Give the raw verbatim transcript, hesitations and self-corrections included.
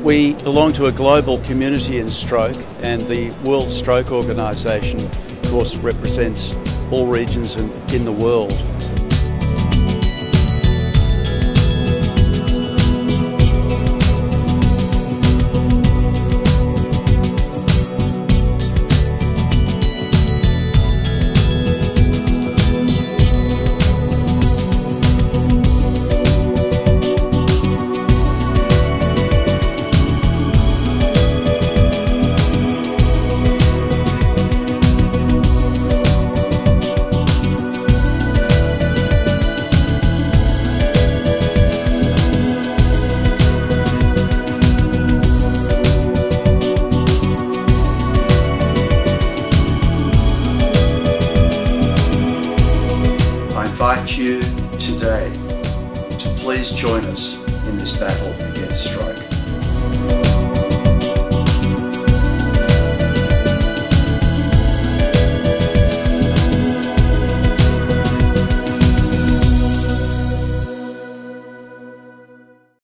We belong to a global community in stroke, and the World Stroke Organisation, of course, represents all regions in, in the world. I invite you today to please join us in this battle against stroke.